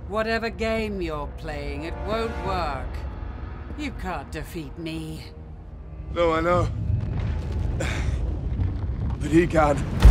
Whatever game you're playing, it won't work. You can't defeat me. No, I know. But he can.